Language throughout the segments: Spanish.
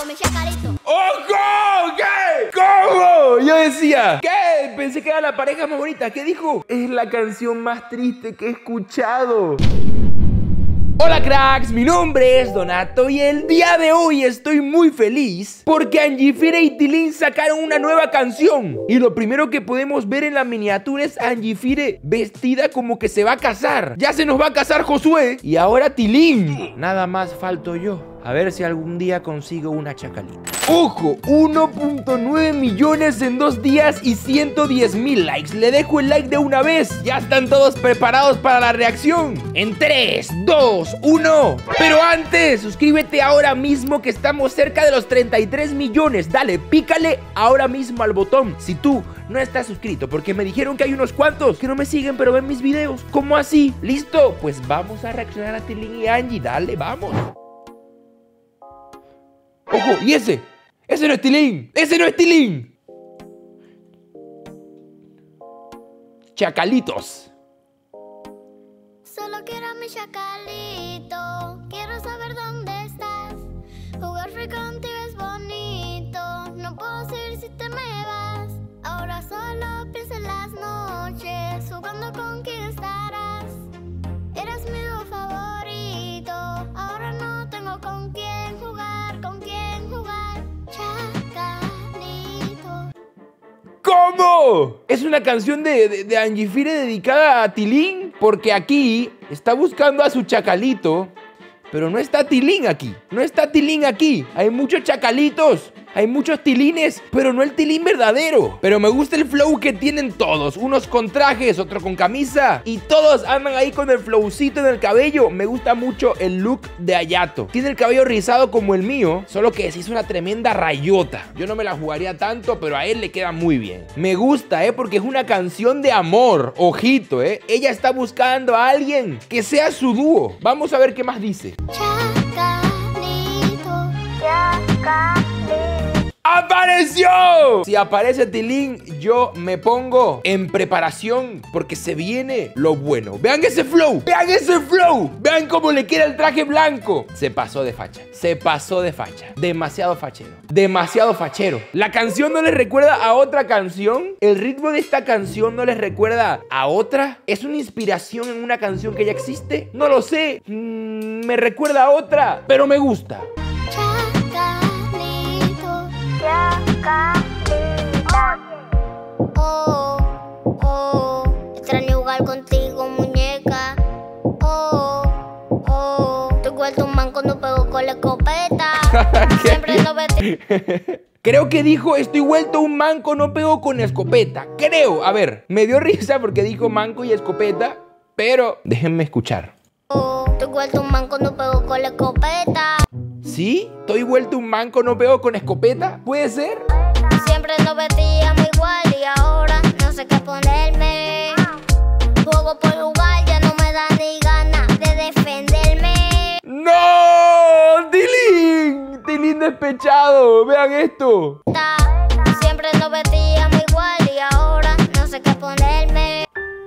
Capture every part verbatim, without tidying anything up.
mi chacalito. ¡Ojo! ¿Qué? ¿Cómo? Yo decía, ¿qué? Pensé que era la pareja más bonita. ¿Qué dijo? Es la canción más triste que he escuchado. Hola cracks, mi nombre es Donato y el día de hoy estoy muy feliz porque Angifire y Tilín sacaron una nueva canción. Y lo primero que podemos ver en la miniatura es Angifire vestida como que se va a casar. Ya se nos va a casar Josué y ahora Tilín. Nada más falto yo. A ver si algún día consigo una chacalita. ¡Ojo! uno punto nueve millones en dos días y ciento diez mil likes. Le dejo el like de una vez. Ya están todos preparados para la reacción. En tres, dos, uno. Pero antes, suscríbete ahora mismo que estamos cerca de los treinta y tres millones. Dale, pícale ahora mismo al botón si tú no estás suscrito, porque me dijeron que hay unos cuantos que no me siguen pero ven mis videos. ¿Cómo así? ¿Listo? Pues vamos a reaccionar a Tilín y Angie. Dale, vamos. ¡Ojo! ¿Y ese? ¡Ese no es Tilín! ¡Ese no es Tilín! Chacalitos. Solo quiero a mi chacalito. Quiero saber dónde estás. Jugar free contigo es bonito. No puedo seguir si te me vas. Ahora solo pienso en las noches, jugando con quién estarás. Eres mi dúo favorito. Ahora no tengo con quién jugar, con quién jugar. Chacalito. ¿Cómo? ¿Es una canción de, de, de Angifire dedicada a Tilín? Porque aquí está buscando a su chacalito, pero no está Tilín aquí. No está Tilín aquí. Hay muchos chacalitos. Hay muchos tilines, pero no el Tilín verdadero. Pero me gusta el flow que tienen todos. Unos con trajes, otro con camisa. Y todos andan ahí con el flowcito en el cabello. Me gusta mucho el look de Hayato. Tiene el cabello rizado como el mío, solo que se hizo una tremenda rayota. Yo no me la jugaría tanto, pero a él le queda muy bien. Me gusta, ¿eh? Porque es una canción de amor. Ojito, ¿eh? Ella está buscando a alguien que sea su dúo. Vamos a ver qué más dice. Chacalito. Chacalito. ¡Apareció! Si aparece Tilín, yo me pongo en preparación porque se viene lo bueno. Vean ese flow, vean ese flow. Vean cómo le queda el traje blanco. Se pasó de facha, se pasó de facha. Demasiado fachero, demasiado fachero. ¿La canción no les recuerda a otra canción? ¿El ritmo de esta canción no les recuerda a otra? ¿Es una inspiración en una canción que ya existe? No lo sé. Mm, me recuerda a otra, pero me gusta. Oh, oh, extraño jugar contigo, muñeca. Oh, oh, te vuelto un man cuando pego con la escopeta. Siempre lo vete. Creo que dijo, estoy vuelto un manco, no pego con escopeta. Creo, a ver, me dio risa porque dijo manco y escopeta, pero déjenme escuchar. Oh, te vuelto un man cuando pego con la escopeta. ¿Sí? ¿Estoy vuelto un manco, no pego con escopeta? ¿Puede ser? Siempre nos vestíamos igual y ahora no sé qué ponerme. Juego por jugar, ya no me da ni ganas de defenderme. ¡No! ¡Tilín! ¡Tilín despechado! ¡Vean esto! Siempre nos vestíamos igual y ahora no sé qué ponerme.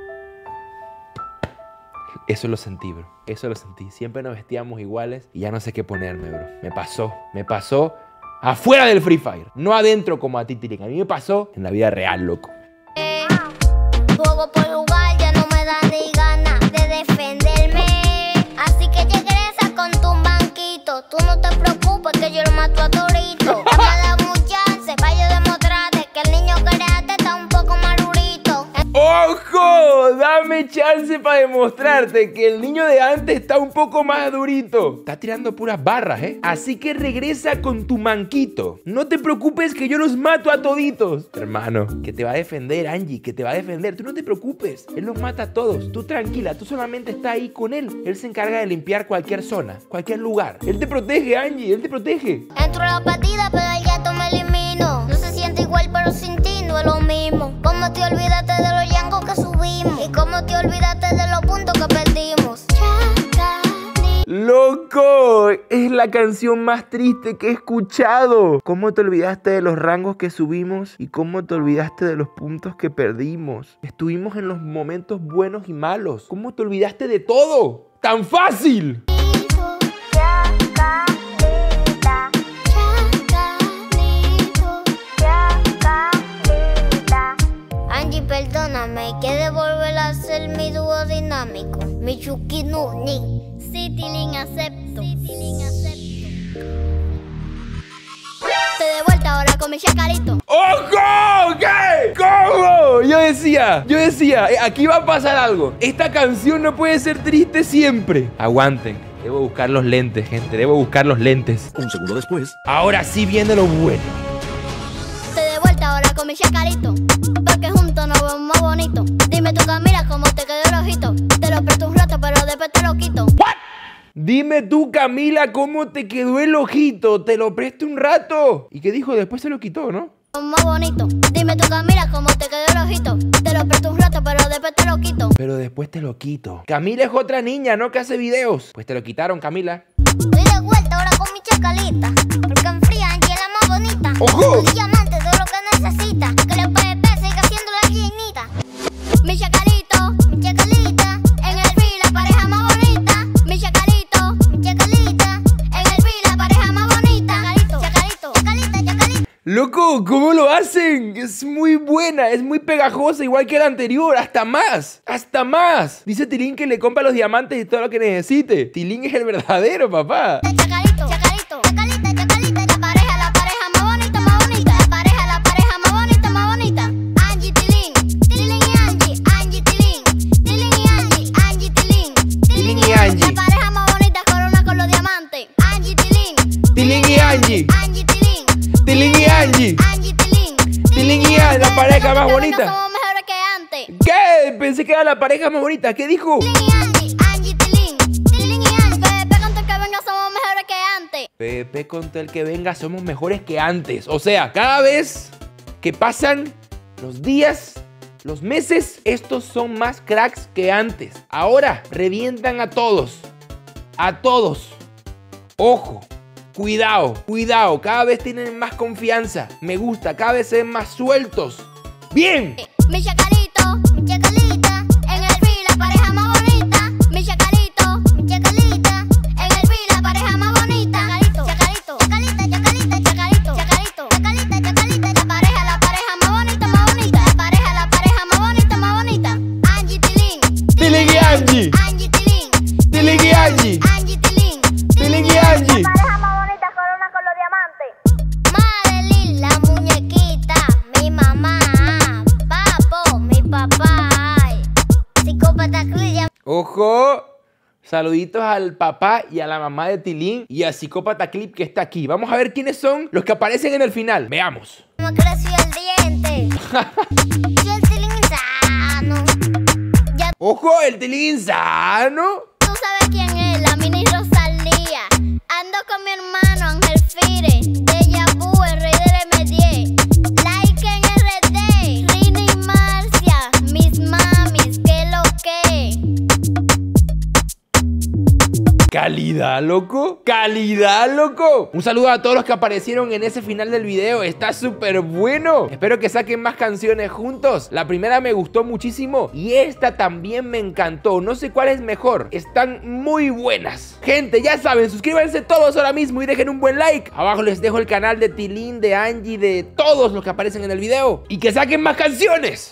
Eso lo sentí, bro. Eso lo sentí. Siempre nos vestíamos iguales y ya no sé qué ponerme, bro. Me pasó. Me pasó afuera del Free Fire. No adentro como a ti, Tilín. A mí me pasó en la vida real, loco. Eh, juego por jugar, ya no me da ni ganas de defenderme. Así que regresa con tu banquito. Tú no te preocupes que yo lo mato a torito. Dame un chance para yo demostrarte que el niño que creaste está un poco madurito. ¡Ojo! Dame chance para demostrarte que el niño de antes está un poco más durito. Está tirando puras barras, ¿eh? Así que regresa con tu manquito. No te preocupes que yo los mato a toditos. Hermano, que te va a defender, Angie, que te va a defender. Tú no te preocupes. Él los mata a todos. Tú tranquila, tú solamente estás ahí con él. Él se encarga de limpiar cualquier zona, cualquier lugar. Él te protege, Angie, él te protege. Entro a la partida, pero el gato me elimino. No se siente igual, pero sin ti no es lo mismo. ¿Cómo te olvidaste de los yangos que subimos? ¿Y cómo te olvidaste de los puntos que perdimos? ¡Loco! Es la canción más triste que he escuchado. ¿Cómo te olvidaste de los rangos que subimos? ¿Y cómo te olvidaste de los puntos que perdimos? Estuvimos en los momentos buenos y malos. ¿Cómo te olvidaste de todo? ¡Tan fácil! Chacalita, chacalita. Yuki no Nin. Sí, Tilín, acepto. Sí, Tilín, acepto. Estoy de vuelta ahora con mi chacalito. ¡Ojo! ¿Qué? ¿Cómo? Yo decía, yo decía, eh, aquí va a pasar algo. Esta canción no puede ser triste siempre. Aguanten. Debo buscar los lentes, gente. Debo buscar los lentes. Un segundo después. Ahora sí viene lo bueno. Estoy de vuelta ahora con mi chacalito, porque juntos nos vemos más bonito. Dime tú, Camila, cómo te quedó el ojito. Te lo presto un rato, pero después te lo quito. ¿What? Dime tú, Camila, cómo te quedó el ojito. Te lo presto un rato. ¿Y qué dijo? Después se lo quitó, ¿no? Más bonito. Dime tú, Camila, cómo te quedó el ojito. Te lo presto un rato, pero después te lo quito. Pero después te lo quito. Camila es otra niña, ¿no? Que hace videos. Pues te lo quitaron, Camila. Estoy de vuelta ahora con mi chacalita, porque en fría Angie es la más bonita. ¡Ojo! Un diamante, todo lo que necesita, que le puede ver, siga haciendo la llenita. Mi chacalito, mi chacalita, en el río la pareja más bonita. Mi chacalito, mi chacalita, en el río la pareja más bonita. Chacalito, chacalito, chacalita, chacalita. Loco, ¿cómo lo hacen? Es muy buena, es muy pegajosa, igual que la anterior, hasta más, hasta más. Dice Tilín que le compra los diamantes y todo lo que necesite. Tilín es el verdadero, papá. Chacalito, chacalito, chacalita, chacalita. La pareja, la pareja más bonita, más bonita. La pareja, la pareja más bonita, más bonita. Angie, Tilín, Tilín y Angie, Angie, Tilín, Tilín y Angie, Angie, Tilín, Tilín y Angie. La pareja más bonita, corona con los diamantes. Angie, Tilín, Tilín y Angie. Angie, Tilín, Tilín y Angie. Angie, Tilín, Tilín y Angie, la pareja más que bonita. somos mejores que antes. ¿Qué? Pensé que era la pareja más bonita. ¿Qué dijo? Tilín y Angie, Angie, Tilín, Tilín y Angie. Pepe, con que venga somos mejores que antes. Pepe, con todo el que venga somos mejores que antes. O sea, cada vez que pasan los días, los meses, estos son más cracks que antes. Ahora revientan a todos. A todos. Ojo. Cuidado, cuidado. Cada vez tienen más confianza. Me gusta. Cada vez se ven más sueltos. ¡Bien! Mi chacalito, mi chacalita, en el río la pareja más bonita. Mi chacalito, mi chacalita, en el río la pareja más bonita. Chacalito, chacalito, chacalita, chacalita, chacalito, chacalito, chacalita, chacalita. La pareja, la pareja más bonita, más bonita. La pareja, la pareja más bonita, más bonita. Angie, Tilín, Tilín y Angie. Angie, Tilín, Tilín y Angie. Angie, Tilín, Tilín y Angie. pareja más bonita, corona con los diamantes. Madeline, la muñequita, mi mamá, papo, mi papá, ay, psicópata Clip. Ojo. Saluditos al papá y a la mamá de Tilín y al psicópata Clip que está aquí. Vamos a ver quiénes son los que aparecen en el final. Veamos. Me creció el diente. Yo el Tilín insano. Ya Ojo, el Tilín insano. tú sabes quién es, la mini Rosalía. Ando con mi hermano Ángel Fire. Deja Vu, el rey del M diez. Like en R D. Rina y Marcia, mis mamis, que lo que. Calidad, loco. Calidad, loco. Un saludo a todos los que aparecieron en ese final del video. Está súper bueno. Espero que saquen más canciones juntos. La primera me gustó muchísimo y esta también me encantó. No sé cuál es mejor. Están muy buenas. Gente, ya saben, suscríbanse todos ahora mismo y dejen un buen like. Abajo les dejo el canal de Tilín, de Angie, de todos los que aparecen en el video. Y que saquen más canciones.